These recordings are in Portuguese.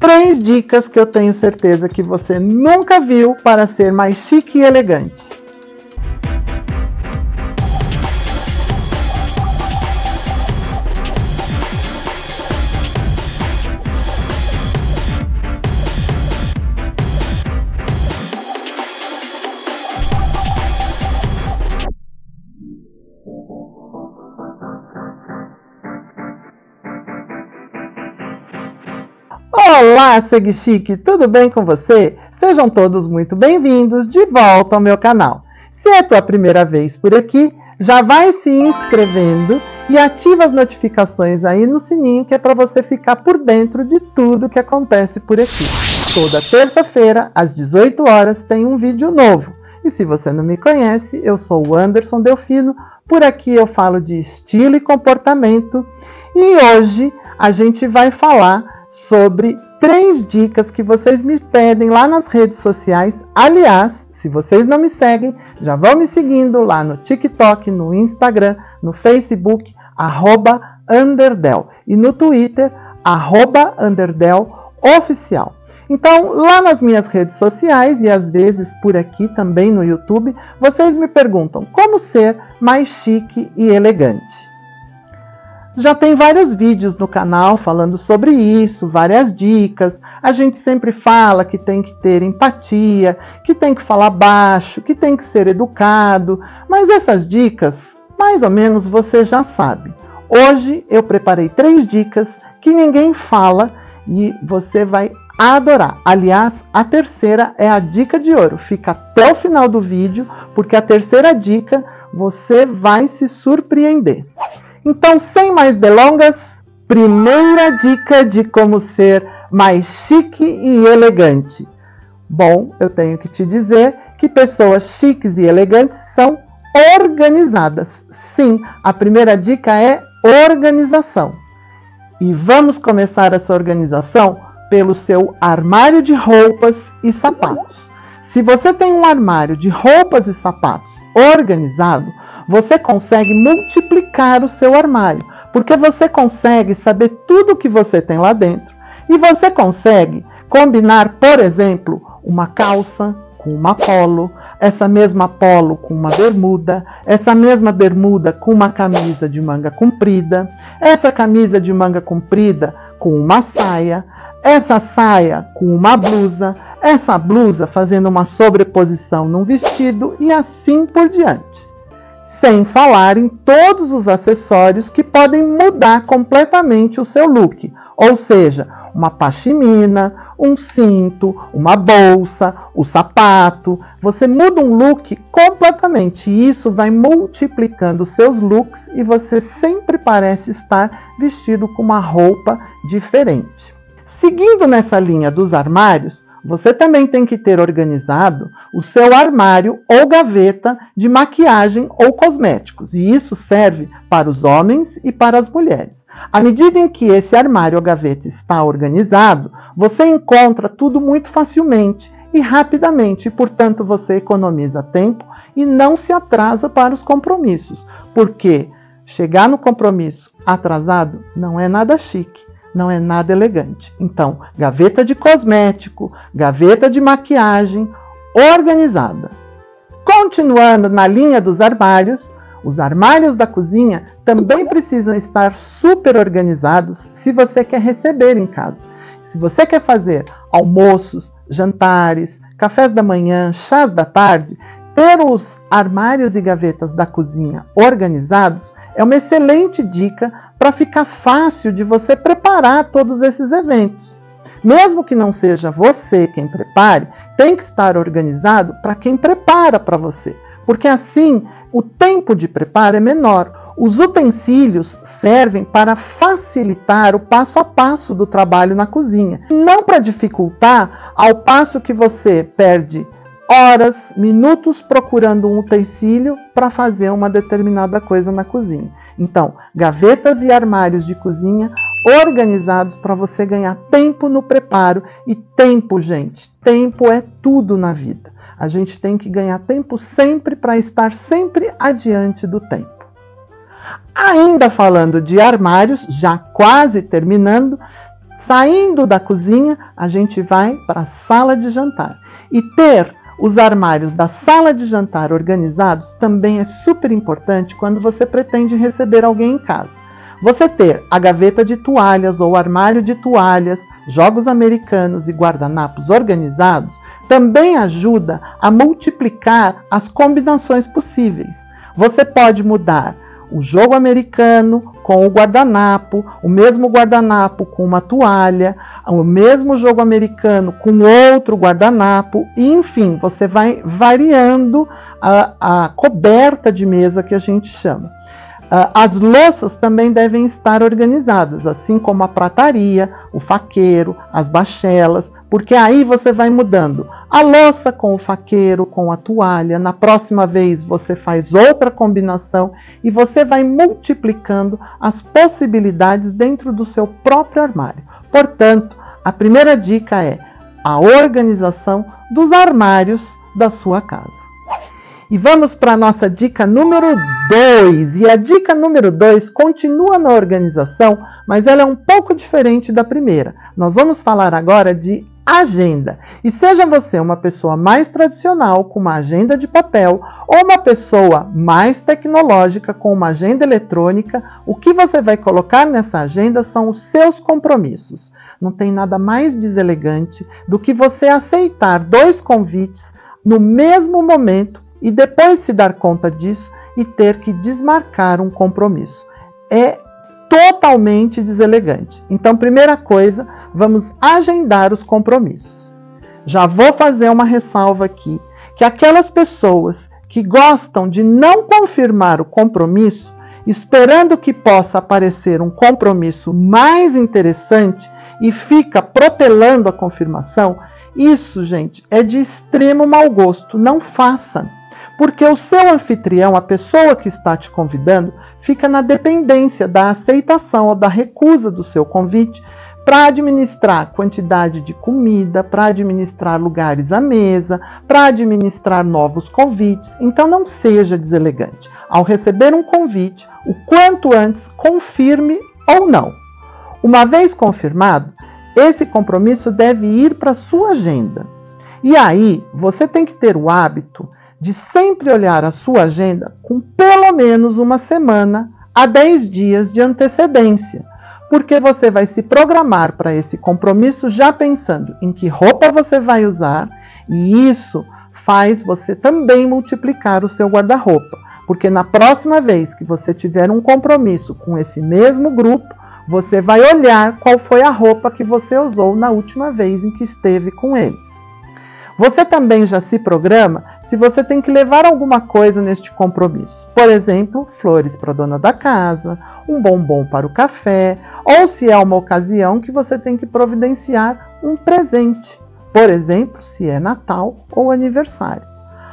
3 dicas que eu tenho certeza que você nunca viu para ser mais chique e elegante. Olá, Segue Chique, tudo bem com você? Sejam todos muito bem-vindos de volta ao meu canal. Se é a tua primeira vez por aqui, já vai se inscrevendo e ativa as notificações aí no sininho, que é para você ficar por dentro de tudo que acontece por aqui. Toda terça-feira, às 18 horas, tem um vídeo novo. E se você não me conhece, eu sou o Anderson Delfino, por aqui eu falo de estilo e comportamento. E hoje a gente vai falar sobre 3 dicas que vocês me pedem lá nas redes sociais. Aliás, se vocês não me seguem, já vão me seguindo lá no TikTok, no Instagram, no Facebook, @Underdel, e no Twitter, @UnderdelOficial. Então, lá nas minhas redes sociais e às vezes por aqui também no YouTube, vocês me perguntam como ser mais chique e elegante. Já tem vários vídeos no canal falando sobre isso, várias dicas. A gente sempre fala que tem que ter empatia, que tem que falar baixo, que tem que ser educado. Mas essas dicas, mais ou menos, você já sabe. Hoje eu preparei 3 dicas que ninguém fala e você vai adorar. Aliás, a terceira é a dica de ouro. Fica até o final do vídeo, porque a terceira dica você vai se surpreender. Então, sem mais delongas, primeira dica de como ser mais chique e elegante. Bom, eu tenho que te dizer que pessoas chiques e elegantes são organizadas. Sim, a primeira dica é organização. E vamos começar essa organização pelo seu armário de roupas e sapatos. Se você tem um armário de roupas e sapatos organizado, você consegue multiplicar o seu armário, porque você consegue saber tudo o que você tem lá dentro e você consegue combinar, por exemplo, uma calça com uma polo, essa mesma polo com uma bermuda, essa mesma bermuda com uma camisa de manga comprida, essa camisa de manga comprida com uma saia, essa saia com uma blusa, essa blusa fazendo uma sobreposição num vestido e assim por diante. Sem falar em todos os acessórios que podem mudar completamente o seu look, ou seja, uma pashmina, um cinto, uma bolsa, o sapato. Você muda um look completamente e isso vai multiplicando os seus looks e você sempre parece estar vestido com uma roupa diferente. Seguindo nessa linha dos armários, você também tem que ter organizado o seu armário ou gaveta de maquiagem ou cosméticos. E isso serve para os homens e para as mulheres. À medida em que esse armário ou gaveta está organizado, você encontra tudo muito facilmente e rapidamente. E, portanto, você economiza tempo e não se atrasa para os compromissos. Porque chegar no compromisso atrasado não é nada chique. Não é nada elegante. Então, gaveta de cosmético, gaveta de maquiagem organizada. Continuando na linha dos armários, os armários da cozinha também precisam estar super organizados se você quer receber em casa. Se você quer fazer almoços, jantares, cafés da manhã, chás da tarde, ter os armários e gavetas da cozinha organizados é uma excelente dica para ficar fácil de você preparar todos esses eventos. Mesmo que não seja você quem prepare, tem que estar organizado para quem prepara para você, porque assim o tempo de preparo é menor. Os utensílios servem para facilitar o passo a passo do trabalho na cozinha, não para dificultar, ao passo que você perde horas, minutos procurando um utensílio para fazer uma determinada coisa na cozinha. Então, gavetas e armários de cozinha organizados para você ganhar tempo no preparo. E tempo, gente, tempo é tudo na vida. A gente tem que ganhar tempo sempre para estar sempre adiante do tempo. Ainda falando de armários, já quase terminando, Saindo da cozinha, a gente vai para a sala de jantar. E ter os armários da sala de jantar organizados também é super importante quando você pretende receber alguém em casa. Você ter a gaveta de toalhas ou armário de toalhas, jogos americanos e guardanapos organizados também ajuda a multiplicar as combinações possíveis. Você pode mudar o jogo americano com o guardanapo, o mesmo guardanapo com uma toalha, o mesmo jogo americano com outro guardanapo, e, enfim, você vai variando a coberta de mesa que a gente chama. As louças também devem estar organizadas, assim como a prataria, o faqueiro, as bachelas, porque aí você vai mudando a louça com o faqueiro, com a toalha. Na próxima vez você faz outra combinação e você vai multiplicando as possibilidades dentro do seu próprio armário. Portanto, a primeira dica é a organização dos armários da sua casa. E vamos para a nossa dica número 2. E a dica número 2 continua na organização, mas ela é um pouco diferente da primeira. Nós vamos falar agora de agenda. E seja você uma pessoa mais tradicional, com uma agenda de papel, ou uma pessoa mais tecnológica, com uma agenda eletrônica, o que você vai colocar nessa agenda são os seus compromissos. Não tem nada mais deselegante do que você aceitar 2 convites no mesmo momento e depois se dar conta disso e ter que desmarcar um compromisso. É totalmente deselegante. Então, primeira coisa, vamos agendar os compromissos. Já vou fazer uma ressalva aqui, que aquelas pessoas que gostam de não confirmar o compromisso, esperando que possa aparecer um compromisso mais interessante e fica protelando a confirmação, isso, gente, é de extremo mau gosto. Não faça. Porque o seu anfitrião, a pessoa que está te convidando, fica na dependência da aceitação ou da recusa do seu convite para administrar quantidade de comida, para administrar lugares à mesa, para administrar novos convites. Então não seja deselegante. Ao receber um convite, o quanto antes, confirme ou não. Uma vez confirmado, esse compromisso deve ir para a sua agenda. E aí, você tem que ter o hábito de sempre olhar a sua agenda com pelo menos uma semana a 10 dias de antecedência, porque você vai se programar para esse compromisso já pensando em que roupa você vai usar, e isso faz você também multiplicar o seu guarda-roupa, porque na próxima vez que você tiver um compromisso com esse mesmo grupo, você vai olhar qual foi a roupa que você usou na última vez em que esteve com eles. Você também já se programa se você tem que levar alguma coisa neste compromisso. Por exemplo, flores para a dona da casa, um bombom para o café, ou se é uma ocasião que você tem que providenciar um presente. Por exemplo, se é Natal ou aniversário.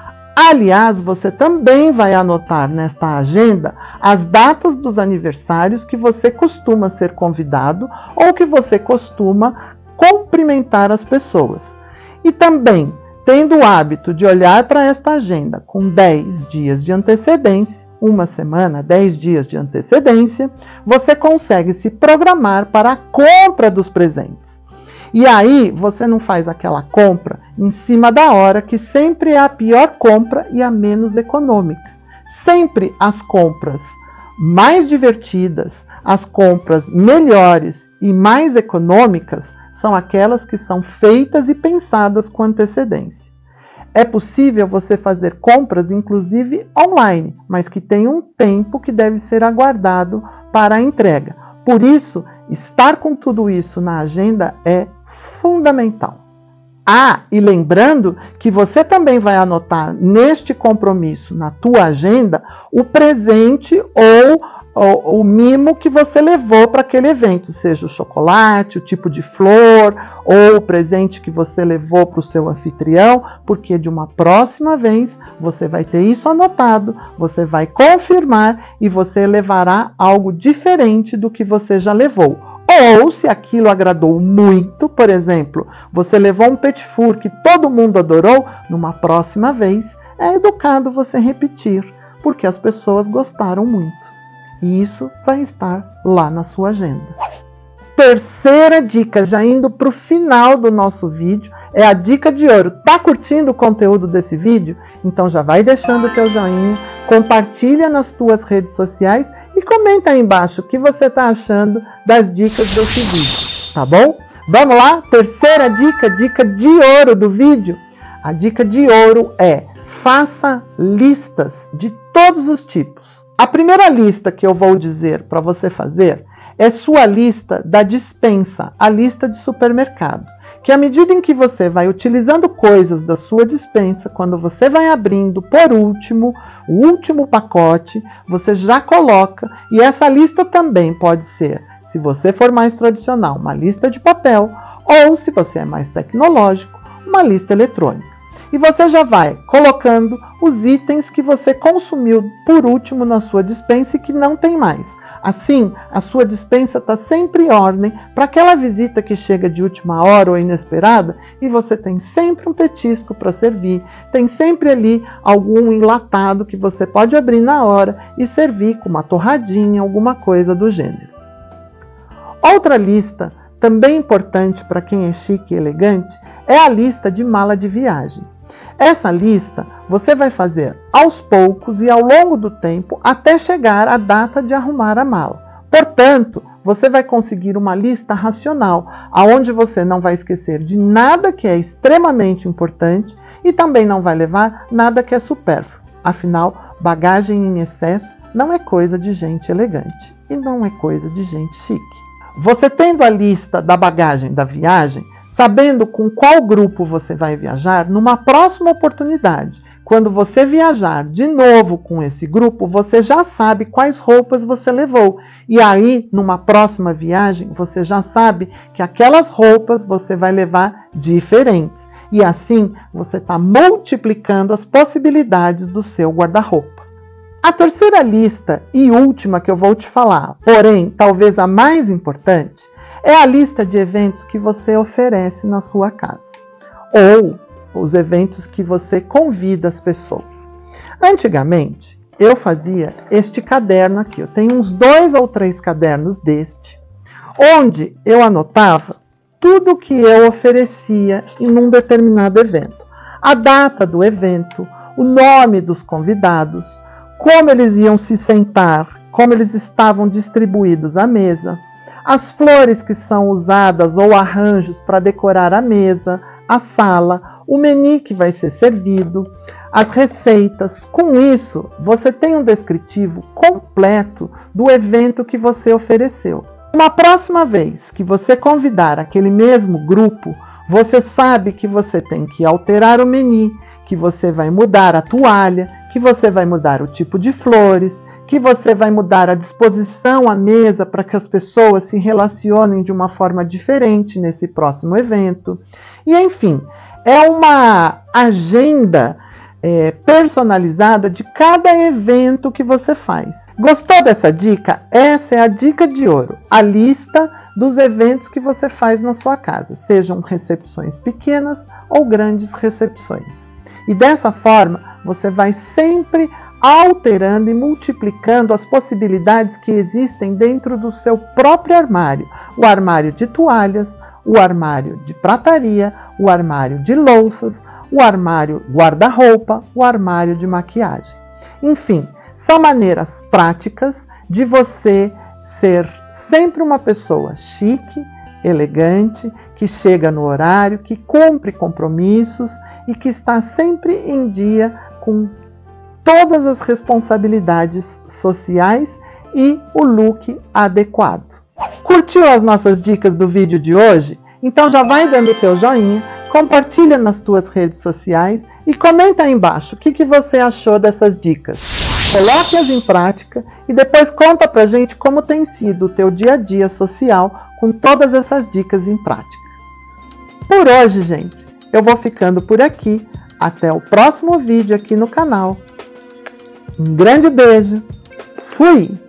Aliás, você também vai anotar nesta agenda as datas dos aniversários que você costuma ser convidado ou que você costuma cumprimentar as pessoas. E também, tendo o hábito de olhar para esta agenda com 10 dias de antecedência, uma semana, 10 dias de antecedência, você consegue se programar para a compra dos presentes. E aí, você não faz aquela compra em cima da hora, que sempre é a pior compra e a menos econômica. Sempre as compras mais divertidas, as compras melhores e mais econômicas, são aquelas que são feitas e pensadas com antecedência. É possível você fazer compras, inclusive online, mas que tem um tempo que deve ser aguardado para a entrega. Por isso, estar com tudo isso na agenda é fundamental. Ah, e lembrando que você também vai anotar neste compromisso, na tua agenda, o presente ou o mimo que você levou para aquele evento, seja o chocolate, o tipo de flor, ou o presente que você levou para o seu anfitrião, porque de uma próxima vez você vai ter isso anotado, você vai confirmar e você levará algo diferente do que você já levou. Ou, se aquilo agradou muito, por exemplo, você levou um petit four que todo mundo adorou, numa próxima vez é educado você repetir, porque as pessoas gostaram muito. E isso vai estar lá na sua agenda. terceira dica, já indo para o final do nosso vídeo, é a dica de ouro. Tá curtindo o conteúdo desse vídeo? Então já vai deixando o teu joinha, compartilha nas tuas redes sociais e comenta aí embaixo o que você está achando das dicas desse vídeo, tá bom? Vamos lá? Terceira dica, dica de ouro do vídeo. A dica de ouro é: faça listas de todos os tipos. A primeira lista que eu vou dizer para você fazer é sua lista da despensa, a lista de supermercado. Que à medida em que você vai utilizando coisas da sua despensa, quando você vai abrindo por último, o último pacote, você já coloca. E essa lista também pode ser, se você for mais tradicional, uma lista de papel, ou se você é mais tecnológico, uma lista eletrônica. E você já vai colocando os itens que você consumiu por último na sua despensa e que não tem mais. Assim, a sua despensa está sempre em ordem para aquela visita que chega de última hora ou inesperada e você tem sempre um petisco para servir, tem sempre ali algum enlatado que você pode abrir na hora e servir com uma torradinha, alguma coisa do gênero. Outra lista, também importante para quem é chique e elegante, é a lista de mala de viagem. Essa lista você vai fazer aos poucos e ao longo do tempo até chegar à data de arrumar a mala. Portanto, você vai conseguir uma lista racional, onde você não vai esquecer de nada que é extremamente importante e também não vai levar nada que é supérfluo. Afinal, bagagem em excesso não é coisa de gente elegante e não é coisa de gente chique. Você tendo a lista da bagagem da viagem, sabendo com qual grupo você vai viajar, numa próxima oportunidade, quando você viajar de novo com esse grupo, você já sabe quais roupas você levou. E aí, numa próxima viagem, você já sabe que aquelas roupas você vai levar diferentes. E assim, você está multiplicando as possibilidades do seu guarda-roupa. A terceira lista e última que eu vou te falar, porém, talvez a mais importante, é a lista de eventos que você oferece na sua casa, ou os eventos que você convida as pessoas. Antigamente, eu fazia este caderno aqui. Eu tenho uns 2 ou 3 cadernos deste, onde eu anotava tudo que eu oferecia em um determinado evento. A data do evento, o nome dos convidados, como eles iam se sentar, como eles estavam distribuídos à mesa, as flores que são usadas ou arranjos para decorar a mesa, a sala, o menu que vai ser servido, as receitas. Com isso, você tem um descritivo completo do evento que você ofereceu. Uma próxima vez que você convidar aquele mesmo grupo, você sabe que você tem que alterar o menu, que você vai mudar a toalha, que você vai mudar o tipo de flores, que você vai mudar a disposição à mesa para que as pessoas se relacionem de uma forma diferente nesse próximo evento. E, enfim, é uma agenda personalizada de cada evento que você faz. Gostou dessa dica? Essa é a dica de ouro, a lista dos eventos que você faz na sua casa, sejam recepções pequenas ou grandes recepções. E dessa forma, você vai sempre alterando e multiplicando as possibilidades que existem dentro do seu próprio armário. O armário de toalhas, o armário de prataria, o armário de louças, o armário guarda-roupa, o armário de maquiagem. Enfim, são maneiras práticas de você ser sempre uma pessoa chique, elegante, que chega no horário, que cumpre compromissos e que está sempre em dia com todas as responsabilidades sociais e o look adequado. Curtiu as nossas dicas do vídeo de hoje? Então já vai dando o teu joinha, compartilha nas tuas redes sociais e comenta aí embaixo o que você achou dessas dicas. Coloque-as em prática e depois conta pra gente como tem sido o teu dia a dia social com todas essas dicas em prática. Por hoje, gente, eu vou ficando por aqui. Até o próximo vídeo aqui no canal. Um grande beijo. Fui!